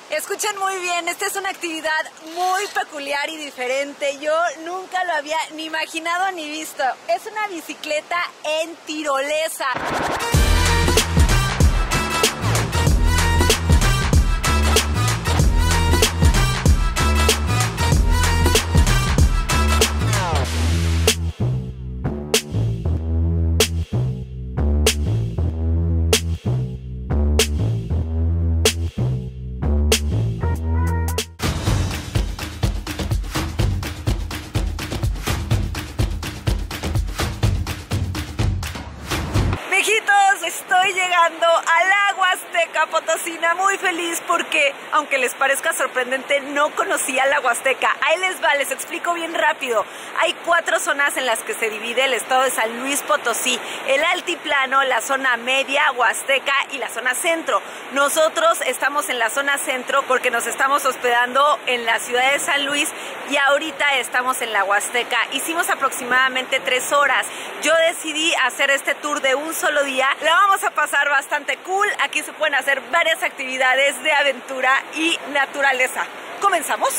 Escuchen muy bien, esta es una actividad muy peculiar y diferente. Yo nunca lo había ni imaginado ni visto. Es una bicicleta en tirolesa. Estoy llegando a la Huasteca Potosina, muy feliz porque, aunque les parezca sorprendente, no conocía la Huasteca. Ahí les va, les explico bien rápido. Hay 4 zonas en las que se divide el estado de San Luis Potosí: el altiplano, la zona media, Huasteca y la zona centro. Nosotros estamos en la zona centro porque nos estamos hospedando en la ciudad de San Luis y ahorita estamos en la Huasteca. Hicimos aproximadamente 3 horas. Yo decidí hacer este tour de un solo día. La vamos a pasar bastante cool. Aquí se pueden hacer varias actividades de aventura y naturaleza. ¿Comenzamos?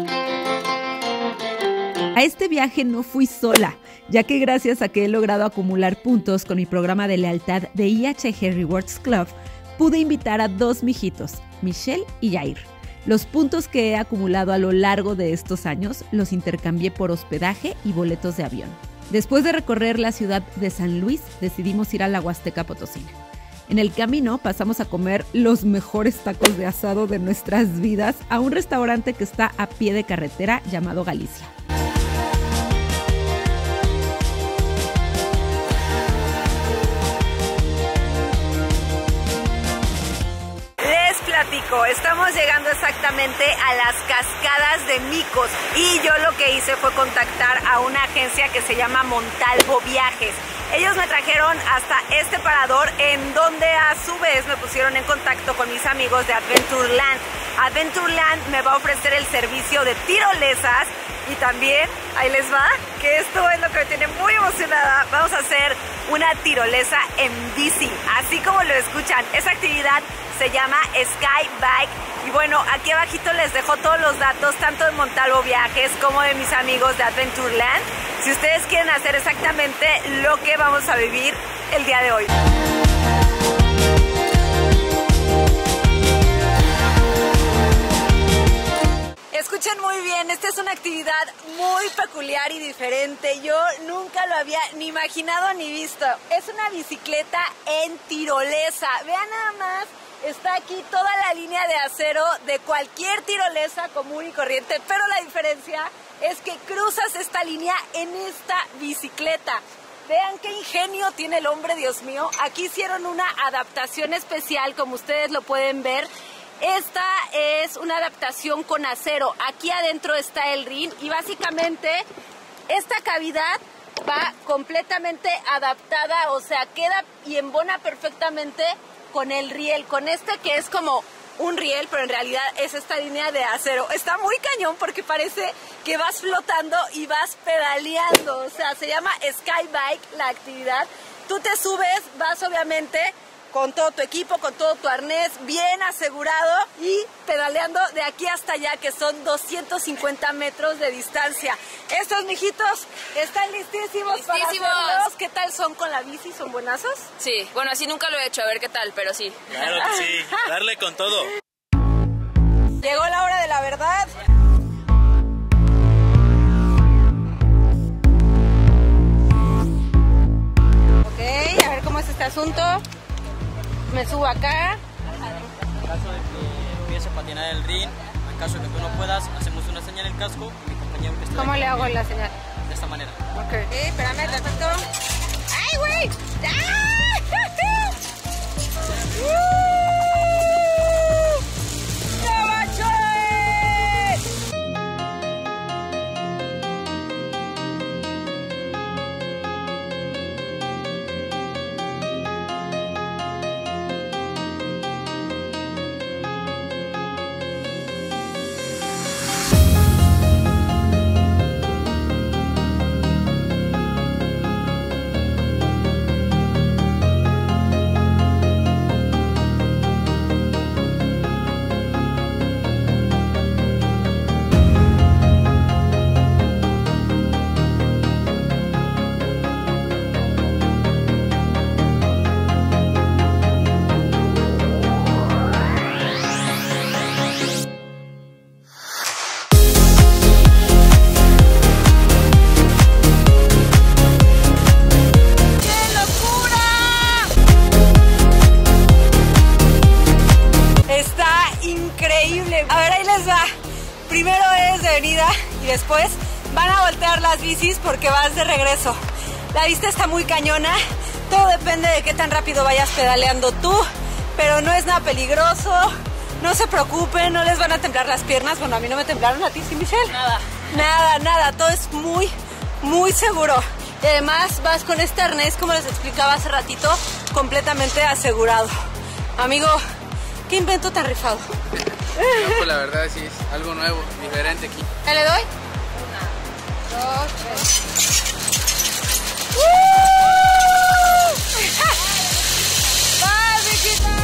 A este viaje no fui sola, ya que gracias a que he logrado acumular puntos con mi programa de lealtad de IHG Rewards Club, pude invitar a 2 mijitos, Michelle y Jair. Los puntos que he acumulado a lo largo de estos años los intercambié por hospedaje y boletos de avión. Después de recorrer la ciudad de San Luis, decidimos ir a la Huasteca Potosina. En el camino pasamos a comer los mejores tacos de asado de nuestras vidas a un restaurante que está a pie de carretera llamado Galicia. Estamos llegando exactamente a las cascadas de Micos y yo lo que hice fue contactar a una agencia que se llama Montalvo Viajes. Ellos me trajeron hasta este parador, en donde a su vez me pusieron en contacto con mis amigos de Adventureland. Adventureland me va a ofrecer el servicio de tirolesas y también, ahí les va, que esto es lo que me tiene muy emocionada. Vamos a hacer una tirolesa en bici, así como lo escuchan. Esa actividad se llama Sky Bike. Y bueno, aquí abajito les dejo todos los datos, tanto de Montalvo Viajes como de mis amigos de Adventureland, si ustedes quieren hacer exactamente lo que vamos a vivir el día de hoy. Escuchen muy bien, esta es una actividad muy peculiar y diferente. Yo nunca lo había ni imaginado ni visto. Es una bicicleta en tirolesa. Vean nada más. Está aquí toda la línea de acero de cualquier tirolesa común y corriente, pero la diferencia es que cruzas esta línea en esta bicicleta. Vean qué ingenio tiene el hombre, Dios mío. Aquí hicieron una adaptación especial, como ustedes lo pueden ver. Esta es una adaptación con acero. Aquí adentro está el rin y básicamente esta cavidad va completamente adaptada, o sea, queda y embona perfectamente con el riel, con este que es como un riel, pero en realidad es esta línea de acero. Está muy cañón porque parece que vas flotando y vas pedaleando, o sea, se llama Sky Bike la actividad. Tú te subes, vas obviamente con todo tu equipo, con todo tu arnés bien asegurado y pedaleando de aquí hasta allá, que son 250 metros de distancia. Estos mijitos están listísimos para hacerlos. ¿Qué tal son con la bici? ¿Son buenazos? Sí, bueno, así nunca lo he hecho, a ver qué tal, pero sí. Claro que sí, darle con todo. Llegó la hora de la verdad. Ok, a ver cómo es este asunto. Me subo acá. En caso de que empiece a patinar el rin, en caso de que tú no puedas, hacemos una señal en el casco y mi compañero que está ¿Cómo le hago la señal? de esta manera. Ok. Espérame, ratito. ¡Ay, güey! ¡Ah! Miren, a ver, ahí les va. Primero es de venida y después van a voltear las bicis porque vas de regreso. La vista está muy cañona. Todo depende de qué tan rápido vayas pedaleando tú, pero no es nada peligroso. No se preocupen, no les van a temblar las piernas. Bueno, a mí no me temblaron, ¿a ti sí, Michelle? Nada. Todo es muy seguro. Y además vas con este arnés, como les explicaba hace ratito, completamente asegurado. Amigo, ¿qué invento tan rifado? No, pues la verdad sí es algo nuevo, diferente aquí. ¿Le doy? 1, 2, 3. ¡Vas, Viquita!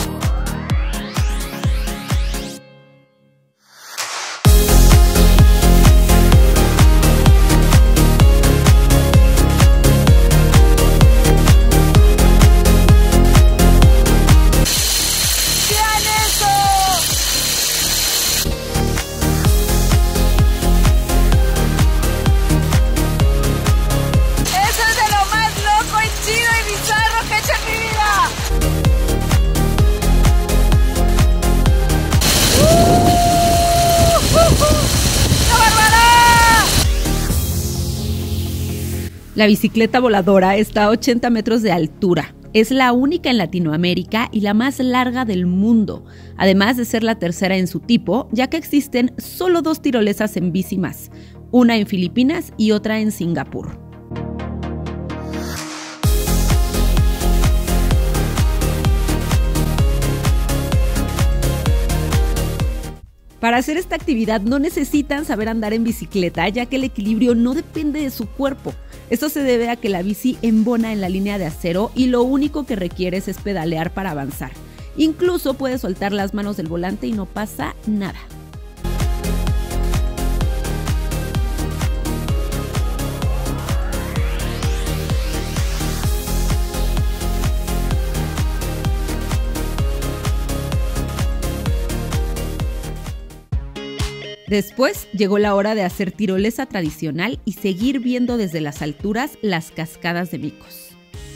La bicicleta voladora está a 80 metros de altura. Es la única en Latinoamérica y la más larga del mundo, además de ser la tercera en su tipo, ya que existen solo 2 tirolesas en bici más, una en Filipinas y otra en Singapur. Para hacer esta actividad no necesitan saber andar en bicicleta, ya que el equilibrio no depende de su cuerpo. Esto se debe a que la bici embona en la línea de acero y lo único que requieres es pedalear para avanzar. Incluso puedes soltar las manos del volante y no pasa nada. Después llegó la hora de hacer tirolesa tradicional y seguir viendo desde las alturas las cascadas de Micos.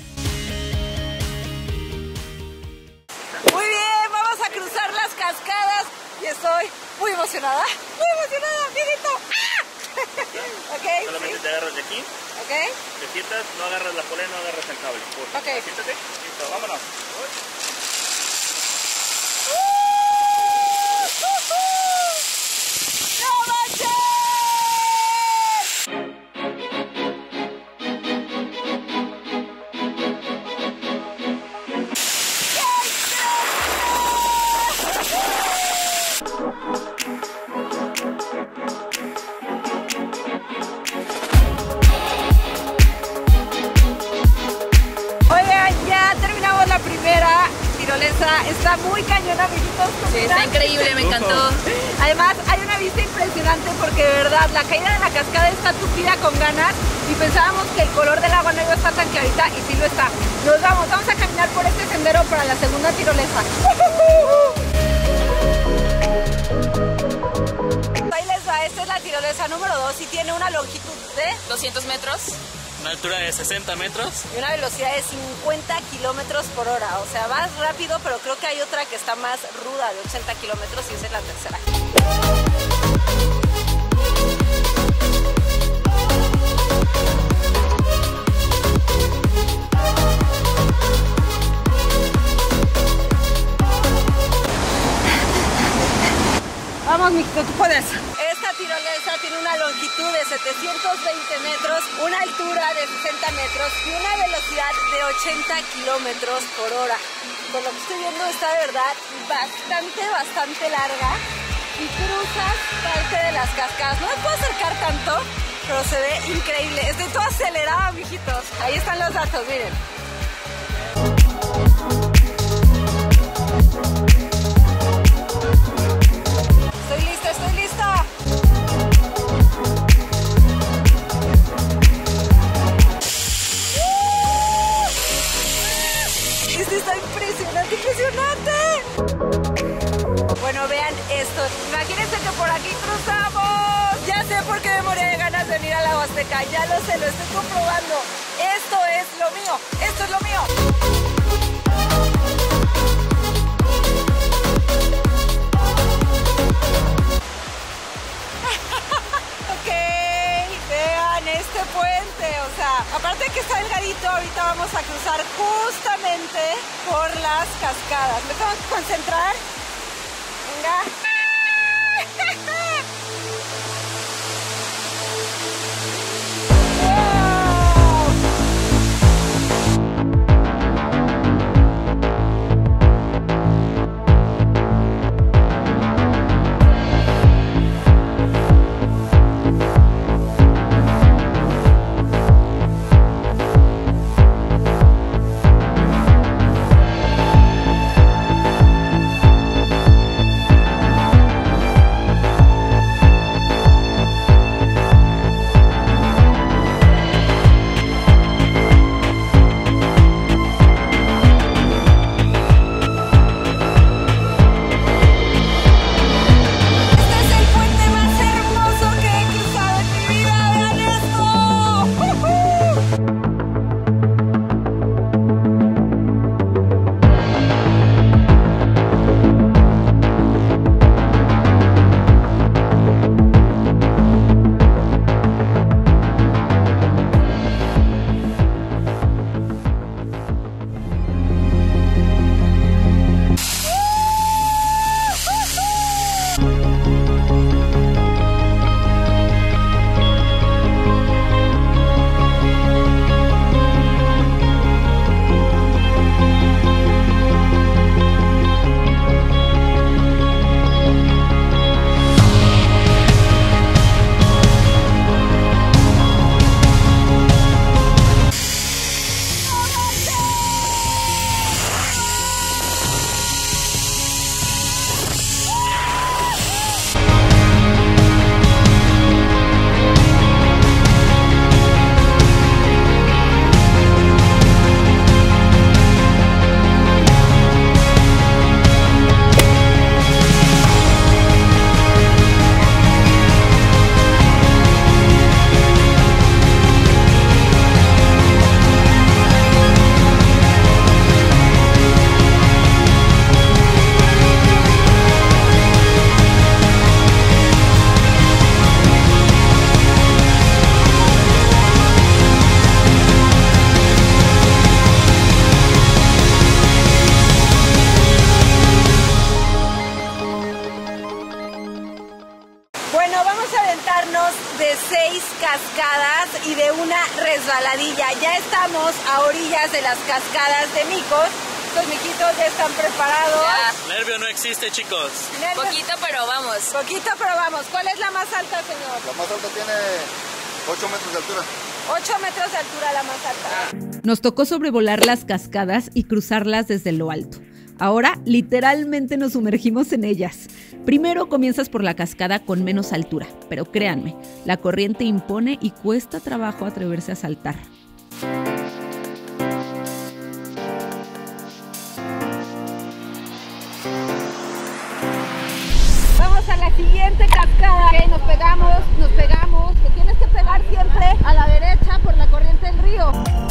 Muy bien, vamos a cruzar las cascadas y estoy muy emocionada, amiguito. ¡Ah! Okay, solamente sí. te agarras de aquí, Okay. te sientas, no agarras la polea, no agarras el cable. Ok. Siéntate, listo, vámonos. Está muy cañona, amiguitos. Sí, está increíble, me encantó. Además, hay una vista impresionante porque de verdad la caída de la cascada está tupida con ganas y pensábamos que el color del agua no iba a estar tan clarita y sí lo está. Vamos a caminar por este sendero para la segunda tirolesa. Ahí les va, esta es la tirolesa número 2 y tiene una longitud de 200 metros. Una altura de 60 metros. y una velocidad de 50 kilómetros por hora. O sea, vas rápido, pero creo que hay otra que está más ruda, de 80 kilómetros, y esa es la tercera. Vamos, mijito, tú puedes. Esta tirolesa tiene una longitud de 720 metros, una altura de 60 metros y una velocidad de 80 kilómetros por hora. Por lo que estoy viendo está de verdad bastante larga y cruzas parte de las cascadas. No me puedo acercar tanto, pero se ve increíble. Estoy toda acelerada, mijitos. Ahí están los datos, miren. Estoy lista. Esto está impresionante. Bueno, vean esto. Imagínense que por aquí cruzamos. Ya sé por qué me moría de ganas de venir a la Huasteca. Ya lo sé, lo estoy comprobando. Esto es lo mío. Esto es lo mío. Aparte de que está delgadito, ahorita vamos a cruzar justamente por las cascadas. Me tengo que concentrar. Venga. De 6 cascadas y de una resbaladilla. Ya estamos a orillas de las cascadas de Micos. Los mijitos ya están preparados. Ya. Nervio no existe, chicos. Nervio. Poquito, pero vamos. Poquito, pero vamos. ¿Cuál es la más alta, señor? La más alta tiene 8 metros de altura. 8 metros de altura la más alta. Nos tocó sobrevolar las cascadas y cruzarlas desde lo alto. Ahora, literalmente nos sumergimos en ellas. Primero comienzas por la cascada con menos altura, pero créanme, la corriente impone y cuesta trabajo atreverse a saltar. Vamos a la siguiente cascada. Okay, nos pegamos. Te tienes que pegar siempre a la derecha por la corriente del río.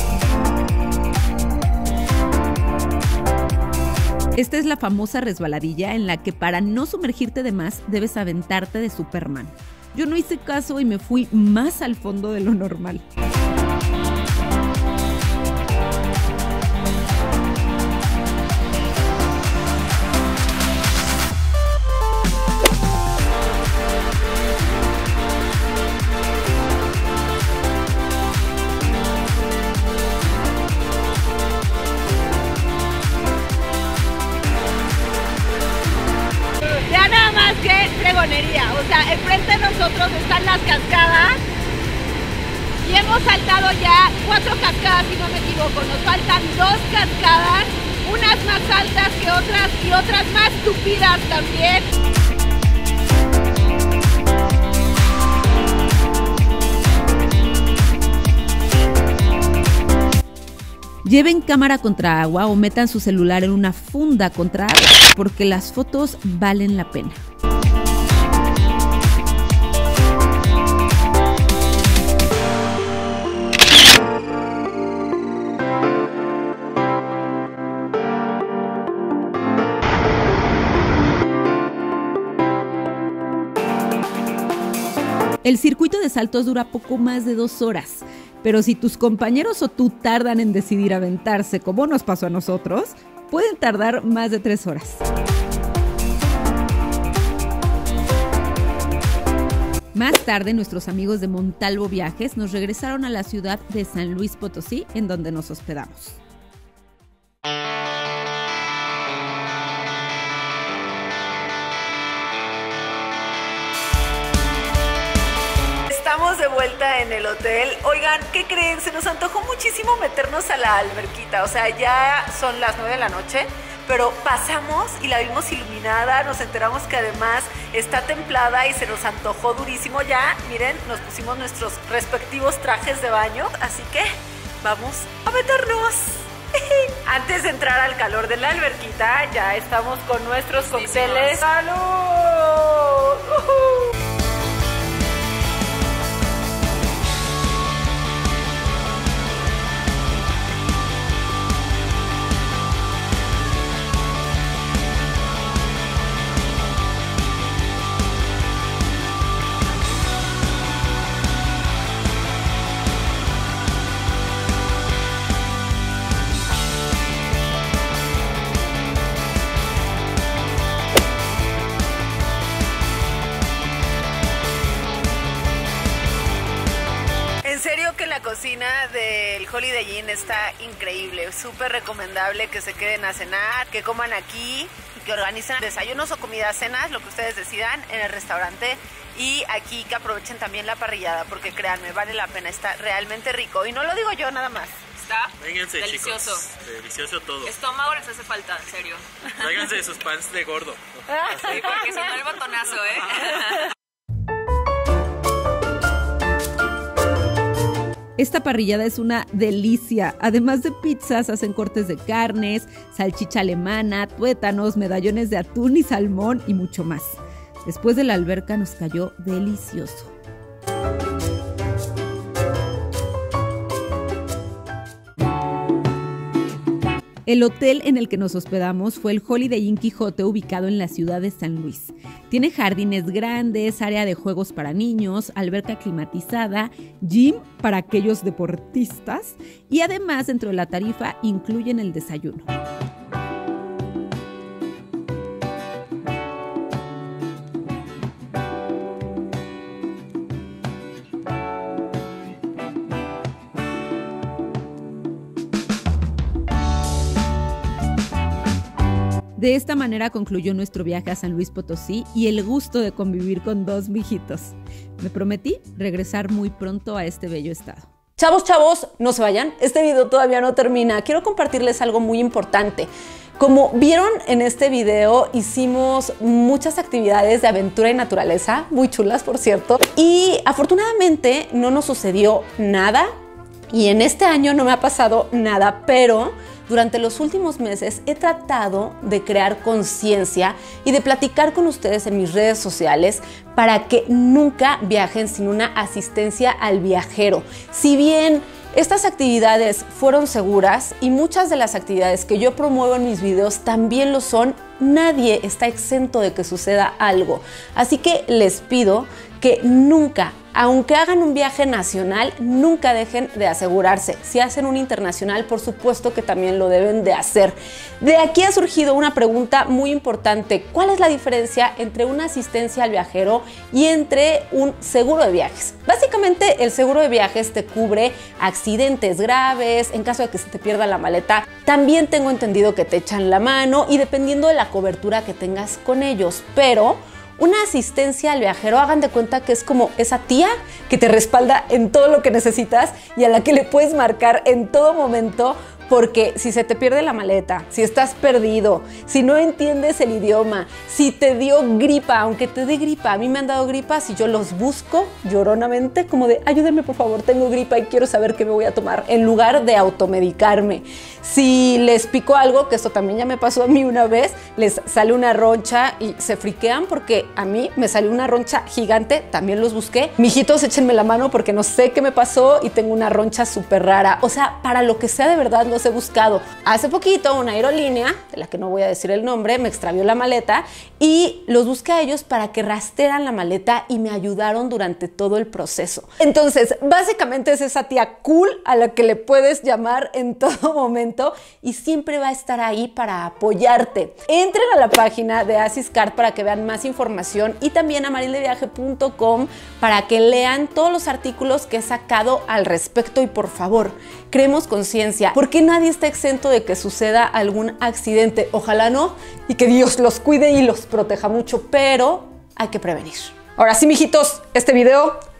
Esta es la famosa resbaladilla en la que para no sumergirte de más debes aventarte de Superman. Yo no hice caso y me fui más al fondo de lo normal. O sea, enfrente de nosotros están las cascadas y hemos saltado ya 4 cascadas, si no me equivoco. Nos faltan 2 cascadas, unas más altas que otras y otras más tupidas también. Lleven cámara contra agua o metan su celular en una funda contra agua, porque las fotos valen la pena. El circuito de saltos dura poco más de 2 horas. Pero si tus compañeros o tú tardan en decidir aventarse, como nos pasó a nosotros, pueden tardar más de 3 horas. Más tarde, nuestros amigos de Montalvo Viajes nos regresaron a la ciudad de San Luis Potosí, en donde nos hospedamos. Estamos de vuelta en el hotel. Oigan, ¿qué creen? Se nos antojó muchísimo meternos a la alberquita. O sea, ya son las 9 de la noche, pero pasamos y la vimos iluminada. Nos enteramos que además está templada y se nos antojó durísimo. Ya, miren, nos pusimos nuestros respectivos trajes de baño. Así que vamos a meternos. Antes de entrar al calor de la alberquita, ya estamos con nuestros cócteles. ¡Salud! La cocina del Holiday Inn está increíble, súper recomendable que se queden a cenar, que coman aquí, que organicen desayunos o comidas, cenas, lo que ustedes decidan en el restaurante, y aquí que aprovechen también la parrillada, porque créanme, vale la pena, está realmente rico, y no lo digo yo nada más. Está Vénganse, delicioso. Chicos. Delicioso todo. Estómago les hace falta, en serio. Tráiganse de sus pants de gordo. Sí, porque si no el botonazo, ¿eh? Esta parrillada es una delicia. Además de pizzas, hacen cortes de carnes, salchicha alemana, tuétanos, medallones de atún y salmón y mucho más. Después de la alberca nos cayó delicioso. El hotel en el que nos hospedamos fue el Holiday Inn Quijote, ubicado en la ciudad de San Luis. Tiene jardines grandes, área de juegos para niños, alberca climatizada, gym para aquellos deportistas y además dentro de la tarifa incluyen el desayuno. De esta manera concluyó nuestro viaje a San Luis Potosí y el gusto de convivir con 2 mijitos. Me prometí regresar muy pronto a este bello estado. Chavos, no se vayan. Este video todavía no termina. Quiero compartirles algo muy importante. Como vieron en este video, hicimos muchas actividades de aventura y naturaleza, muy chulas por cierto, y afortunadamente no nos sucedió nada y en este año no me ha pasado nada, pero durante los últimos meses he tratado de crear conciencia y de platicar con ustedes en mis redes sociales para que nunca viajen sin una asistencia al viajero. Si bien estas actividades fueron seguras y muchas de las actividades que yo promuevo en mis videos también lo son, nadie está exento de que suceda algo. Así que les pido que nunca, aunque hagan un viaje nacional, nunca dejen de asegurarse. Si hacen un internacional, por supuesto que también lo deben de hacer. De aquí ha surgido una pregunta muy importante. ¿Cuál es la diferencia entre una asistencia al viajero y entre un seguro de viajes? Básicamente, el seguro de viajes te cubre accidentes graves, en caso de que se te pierda la maleta. También tengo entendido que te echan la mano y dependiendo de la cobertura que tengas con ellos. Pero una asistencia al viajero, hagan de cuenta que es como esa tía que te respalda en todo lo que necesitas y a la que le puedes marcar en todo momento, porque si se te pierde la maleta, si estás perdido, si no entiendes el idioma, si te dio gripa, aunque te dé gripa, a mí me han dado gripas y yo los busco lloronamente como de ayúdenme por favor, tengo gripa y quiero saber qué me voy a tomar, en lugar de automedicarme. Si les picó algo, que esto también ya me pasó a mí una vez, les sale una roncha y se friquean porque a mí me salió una roncha gigante, también los busqué. Mijitos, échenme la mano porque no sé qué me pasó y tengo una roncha súper rara. O sea, para lo que sea de verdad los he buscado. Hace poquito una aerolínea, de la que no voy a decir el nombre, me extravió la maleta y los busqué a ellos para que rastrearan la maleta y me ayudaron durante todo el proceso. Entonces, básicamente es esa tía cool a la que le puedes llamar en todo momento y siempre va a estar ahí para apoyarte. Entren a la página de Asiscard para que vean más información y también a marildeviaje.com para que lean todos los artículos que he sacado al respecto y por favor, creemos conciencia, porque nadie está exento de que suceda algún accidente. Ojalá no, y que Dios los cuide y los proteja mucho, pero hay que prevenir. Ahora sí, mijitos, este video